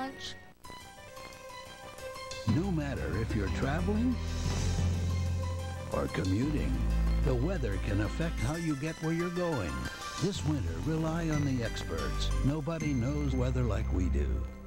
lunch? No matter if you're traveling or commuting, the weather can affect how you get where you're going. This winter, rely on the experts. Nobody knows weather like we do.